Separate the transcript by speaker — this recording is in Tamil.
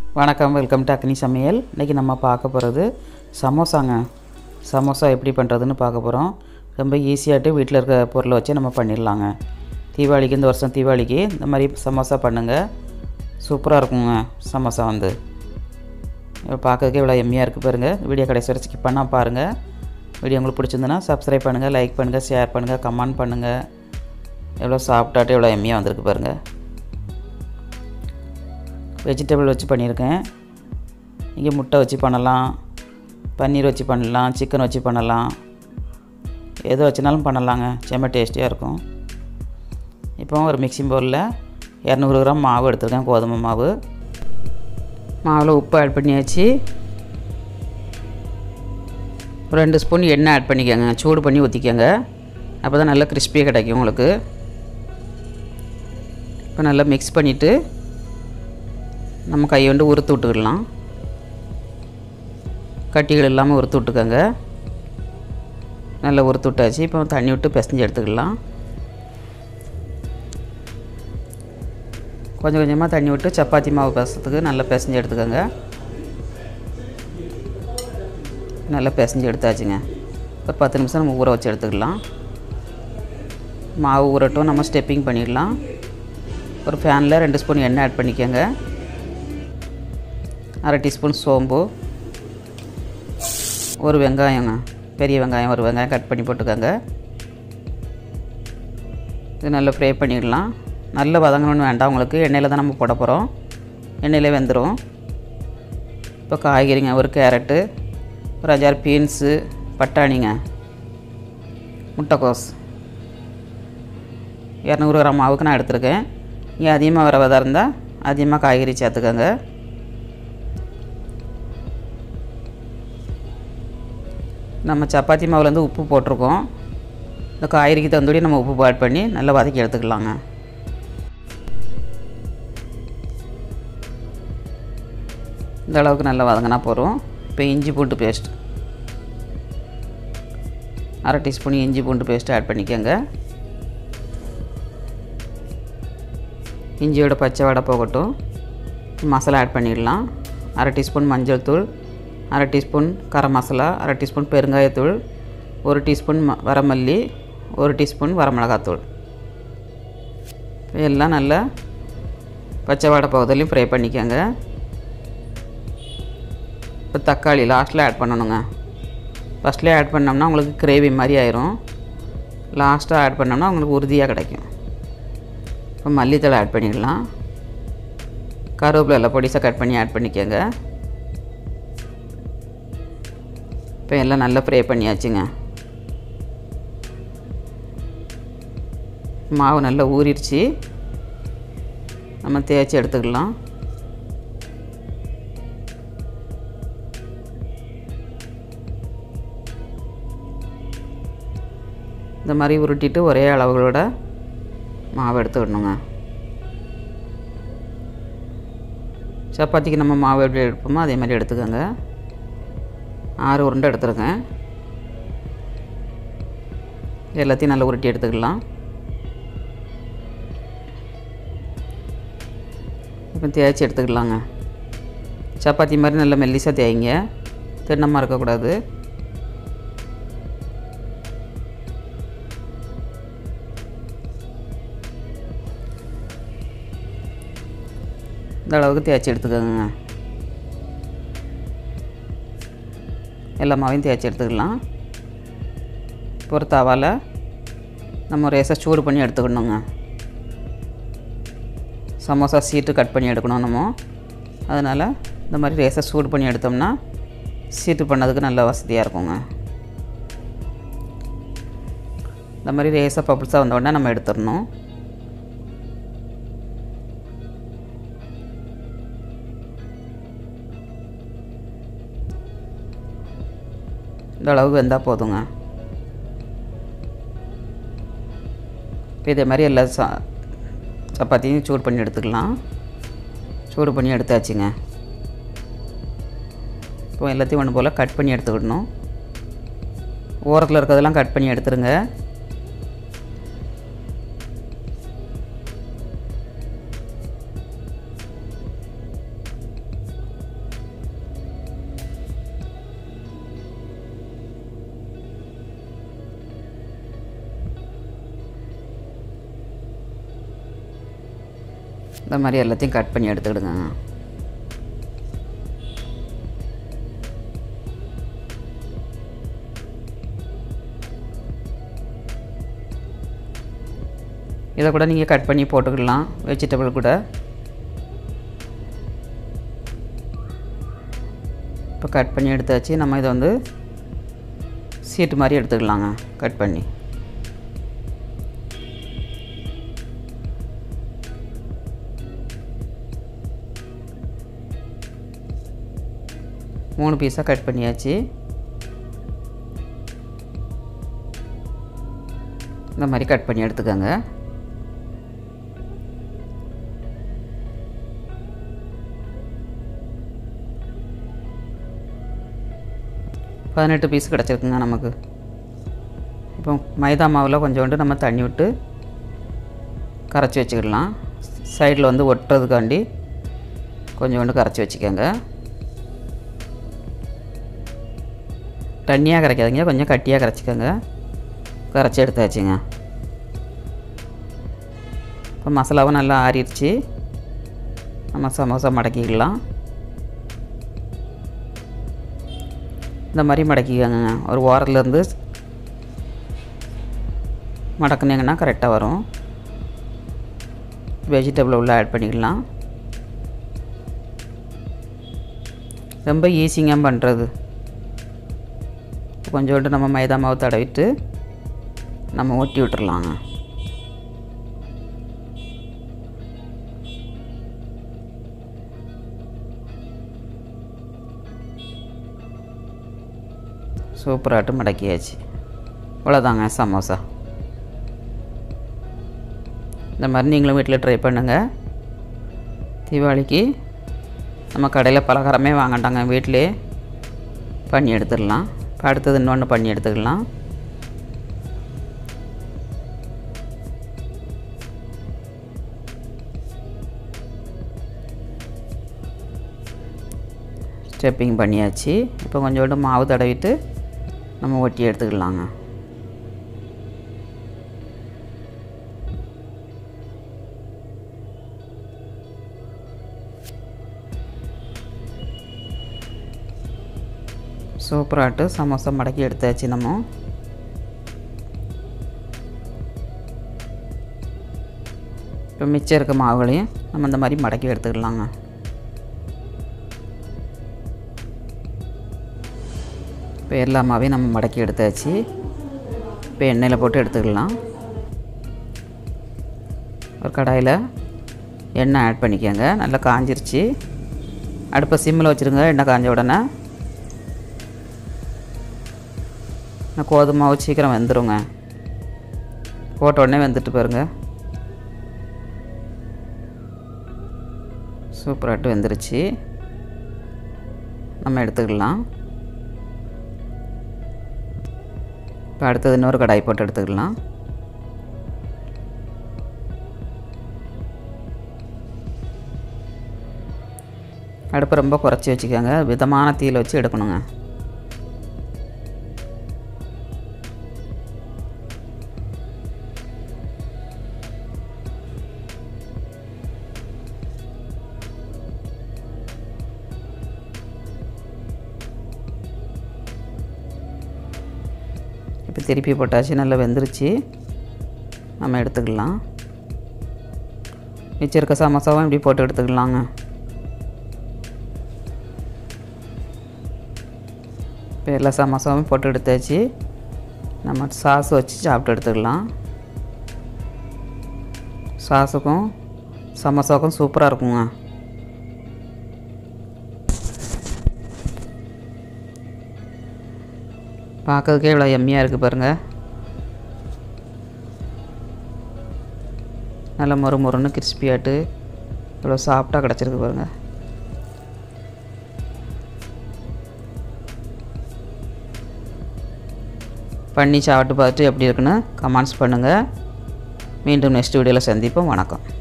Speaker 1: வணக்கம், வெல்கம் டு அக்னி சமையல். இன்றைக்கி நம்ம பார்க்க போகிறது சமோசாங்க. சமோசா எப்படி பண்ணுறதுன்னு பார்க்க போகிறோம். ரொம்ப ஈஸியாகிட்டு வீட்டில் இருக்க பொருளை வச்சு நம்ம பண்ணிடலாங்க. தீபாவளிக்கு, இந்த வருஷம் தீபாவளிக்கு இந்த மாதிரி சமோசா பண்ணுங்கள். சூப்பராக இருக்குங்க சமோசா பார்க்கறதுக்கே இவ்வளோ எம்மியாக இருக்குது பாருங்கள். வீடியோ கடைசி வரை ஸ்கிப் பண்ணால் பாருங்கள். வீடியோ உங்களுக்கு பிடிச்சிருந்துன்னா சப்ஸ்கிரைப் பண்ணுங்கள், லைக் பண்ணுங்கள், ஷேர் பண்ணுங்கள், கமெண்ட் பண்ணுங்கள். எவ்வளோ சாப்பிட்டாட்டு எவ்வளோ எம்மியாக வந்திருக்கு பாருங்கள். வெஜிடபிள் வச்சு பண்ணியிருக்கேன். இங்கே முட்டை வச்சு பண்ணலாம், பன்னீர் வச்சு பண்ணலாம், சிக்கன் வச்சு பண்ணலாம், எது வச்சுனாலும் பண்ணலாங்க. செம்ம டேஸ்டியாக இருக்கும். இப்போ ஒரு மிக்சிங் பவுலில் 200 கிராம் மாவு எடுத்துருக்கேன், கோதுமை மாவு. மாவில் உப்பு ஆட் பண்ணியாச்சு. ஒரு 2 ஸ்பூன் எண்ணெய் ஆட் பண்ணிக்கோங்க. சூடு பண்ணி ஊற்றிக்கோங்க. அப்போ தான் நல்லா கிறிஸ்பியாக கிடைக்கும் உங்களுக்கு. இப்போ நல்லா மிக்ஸ் பண்ணிவிட்டு நம்ம கையை வந்து உறுத்து விட்டுக்கிடலாம். கட்டிகள் இல்லாமல் உறுத்து விட்டுக்கோங்க. நல்லா உறுத்து விட்டாச்சு. இப்போ தண்ணி விட்டு பிசைஞ்சு எடுத்துக்கலாம். கொஞ்சம் கொஞ்சமாக தண்ணி விட்டு சப்பாத்தி மாவு பிசைறதுக்கு நல்லா பிசைஞ்சு எடுத்துக்கோங்க. நல்லா பிசைஞ்சு எடுத்தாச்சுங்க. ஒரு 10 நிமிஷம் நம்ம ஊற வச்சு எடுத்துக்கலாம். மாவு ஊறட்டும், நம்ம ஸ்டெப்பிங் பண்ணிடலாம். ஒரு ஃபேனில் 2 ஸ்பூன் எண்ணெய் ஆட் பண்ணிக்கோங்க. 1/2 டீஸ்பூன் சோம்பு, ஒரு வெங்காயங்க, பெரிய வெங்காயம், ஒரு வெங்காயம் கட் பண்ணி போட்டுக்கோங்க. இது நல்லா ஃப்ரை பண்ணிடலாம். நல்லா வதங்கணும்னு வேண்டாம் உங்களுக்கு, எண்ணெயில் தான் நம்ம போட போகிறோம். எண்ணெயில் வெந்துடும். இப்போ காய்கறிங்க, ஒரு கேரட்டு, ஒரு 5-6 பீன்ஸு, பட்டாணிங்க, முட்டைக்கோஸ். 200 கிராம் மாவுக்கு நான் எடுத்துருக்கேன். இங்கே அதிகமாக வரவதாக இருந்தால் அதிகமாக காய்கறி சேர்த்துக்கோங்க. நம்ம சப்பாத்தி மாவுலேருந்து உப்பு போட்டிருக்கோம். இந்த காய்கறிக்கு தந்தோடி நம்ம உப்பு ஆட் பண்ணி நல்லா வதக்கி எடுத்துக்கலாங்க. இந்த அளவுக்கு நல்லா வதங்கினா போகிறோம். இப்போ இஞ்சி பூண்டு பேஸ்ட், 1/2 டீஸ்பூன் இஞ்சி பூண்டு பேஸ்ட்டு ஆட் பண்ணிக்கோங்க. இஞ்சியோட பச்சை வடை போகட்டும். மசாலா ஆட் பண்ணிடலாம். 1/2 டீஸ்பூன் மஞ்சள் தூள், 1/2 டீஸ்பூன் கரம் மசாலா, 1/2 டீஸ்பூன் பெருங்காயத்தூள், 1 டீஸ்பூன் வரமல்லி, 1 டீஸ்பூன் வரமிளகாத்தூள். எல்லாம் நல்லா பச்சை வடை பகுதியிலையும் ஃப்ரை பண்ணிக்கோங்க. இப்போ தக்காளி லாஸ்ட்டில் ஆட் பண்ணணுங்க. ஃபஸ்ட்லேயே ஆட் பண்ணோம்னா உங்களுக்கு கிரேவி மாதிரி ஆயிரும். லாஸ்ட்டாக ஆட் பண்ணோம்னா உங்களுக்கு உறுதியாக கிடைக்கும். இப்போ மல்லித்தழை ஆட் பண்ணிடலாம். கருவேப்பிலை பொடிசாக கட் பண்ணி ஆட் பண்ணிக்கோங்க. இப்போ எல்லாம் நல்லா ஃப்ரை பண்ணியாச்சுங்க. மாவு நல்லா ஊறிடுச்சு. நம்ம தேய்ச்சி எடுத்துக்கலாம். இந்த மாதிரி உருட்டிட்டு ஒரே அளவுகளோட மாவு எடுத்துக்கணுங்க. சப்பாத்திக்கு நம்ம மாவு எப்படி எடுப்போமோ அதே மாதிரி எடுத்துக்கோங்க. 6 உருண்டை எடுத்துருக்கேன். எல்லாத்தையும் நல்லா உருட்டி எடுத்துக்கலாம். இப்போ தேய்ச்சி எடுத்துக்கலாங்க. சப்பாத்தி மாதிரி நல்லா மெல்லிசாக தேய்ங்க, திண்ணமாக இருக்கக்கூடாது. இந்த அளவுக்கு தேய்ச்சி எடுத்துக்கோங்க. எல்லா மாவையும் தேய்ச்சி எடுத்துக்கலாம். இப்போ ஒரு தவாவில் நம்ம ரேஸை சூடு பண்ணி எடுத்துக்கணுங்க. சமோசா சீட்டு கட் பண்ணி எடுக்கணும் நம்ம. அதனால் இந்த மாதிரி ரேஸை சூடு பண்ணி எடுத்தோம்னா சீட்டு பண்ணதுக்கு நல்ல வசதியாக இருக்குங்க. இந்த மாதிரி ரேஸை பப்புள்ஸாக வந்தோடனே நம்ம எடுத்துடணும். இந்த அளவுக்கு வெந்தால் போதுங்க. இப்போ இதே மாதிரி எல்லா சப்பாத்தியும் சூடு பண்ணி எடுத்துக்கலாம். சூடு பண்ணி எடுத்தாச்சுங்க. இப்போ எல்லாத்தையும் ஒன்று போல் கட் பண்ணி எடுத்துக்கிடணும். ஓரத்தில் இருக்கிறதெல்லாம் கட் பண்ணி எடுத்துருங்க. இந்த மாதிரி எல்லாத்தையும் கட் பண்ணி எடுத்துக்கிடுங்க. இதை கூட நீங்கள் கட் பண்ணி போட்டுக்கலாம், வெஜிடபிள் கூட. இப்போ கட் பண்ணி எடுத்தாச்சு. நம்ம இதை வந்து சீட்டு மாதிரி எடுத்துக்கலாங்க, கட் பண்ணி. மூணு பீஸாக கட் பண்ணியாச்சு. இந்த மாதிரி கட் பண்ணி எடுத்துக்கோங்க. பதினெட்டு பீஸ் கிடச்சிருக்குங்க நமக்கு. இப்போ மைதா மாவில் கொஞ்சோண்டு நம்ம தண்ணி விட்டு கரைச்சி வச்சுக்கிடலாம். சைடில் வந்து ஒட்டுறதுக்காண்டி கொஞ்சோண்டு கரைச்சி வச்சுக்கோங்க. தண்ணியாக கரைக்காதீங்க, கொஞ்சம் கட்டியாக கரைச்சிக்கோங்க. கரைச்சி எடுத்தாச்சுங்க. இப்போ மசாலாவும் நல்லா ஆறிடுச்சு. நம்ம சமோசா மடக்கிக்கலாம். இந்த மாதிரி மடக்கிக்கோங்க. ஒரு ஓரத்துலேருந்து மடக்குனீங்கன்னா கரெக்டாக வரும். வெஜிடபிள் உள்ள ஆட் பண்ணிக்கலாம். ரொம்ப ஈஸிங்க பண்ணுறது. கொஞ்சோண்டு நம்ம மைதா மாவு தடவிட்டு நம்ம ஒட்டி விட்டுறலாங்க. சூப்பராகட்டும் மடக்கியாச்சு. இவ்வளோதாங்க சமோசா. இந்த மாதிரி நீங்களும் வீட்டில் ட்ரை பண்ணுங்கள். தீபாவளிக்கு நம்ம கடையில் பலகாரமே வாங்கட்டாங்க, வீட்டிலே பண்ணி எடுத்துடலாம். இப்போ அடுத்தது இன்னொன்று பண்ணி எடுத்துக்கலாம். ஸ்டெப்பிங் பண்ணியாச்சு. இப்போ கொஞ்சோண்டு மாவு தடவிட்டு நம்ம ஒட்டி எடுத்துக்கலாங்க. சூப்பராகிட்டு சமோசா மடக்கி எடுத்தாச்சு. நம்ம இப்போ மிச்சம் இருக்க மாவுகளையும் நம்ம இந்த மாதிரி மடக்கி எடுத்துக்கலாங்க. இப்போ எல்லா மாவையும் நம்ம மடக்கி எடுத்தாச்சு. இப்போ எண்ணெயில் போட்டு எடுத்துக்கலாம். ஒரு கடாயில் எண்ணெய் ஆட் பண்ணிக்கோங்க. நல்லா காஞ்சிருச்சு. அடுப்பை சிம்மில் வச்சுருங்க. எண்ணெய் காஞ்ச உடனே கோதுமை மாவு சீக்கிரம் வெந்துடுங்க. போட்ட உடனே வெந்துட்டு பாருங்க. சூப்பராகிட்டு வெந்துருச்சு. நம்ம எடுத்துக்கலாம். இப்போ அடுத்தது இன்னொரு கடாய் போட்டு எடுத்துக்கலாம். அடுப்பை ரொம்ப குறைச்சி வச்சுக்கோங்க. மிதமான தீயில் வச்சு எடுக்கணுங்க. இப்போ திருப்பி போட்டாச்சு. நல்லா வெந்துருச்சு. நம்ம எடுத்துக்கலாம். மிச்சம் இருக்க சமோசாவும் இப்படி போட்டு எடுத்துக்கலாங்க. இப்போ எல்லா சமோசாவும் போட்டு எடுத்தாச்சு. நம்ம சாஸ் வச்சு சாப்பிட்டு எடுத்துக்கலாம். சாஸுக்கும் சமோசாவுக்கும் சூப்பராக இருக்குங்க. பார்க்கறதுக்கே இவ்வளோ எம்மியாக இருக்குது பாருங்கள். நல்லா மொறு மொறுன்னு கிறிஸ்பியாட்டு இவ்வளோ சாஃப்டாக கிடச்சிருக்கு பாருங்கள். பண்ணி சாப்பிட்டு பார்த்துட்டு எப்படி இருக்குன்னு கமெண்ட்ஸ் பண்ணுங்கள். மீண்டும் நெக்ஸ்ட் வீடியோவில் சந்திப்போம். வணக்கம்.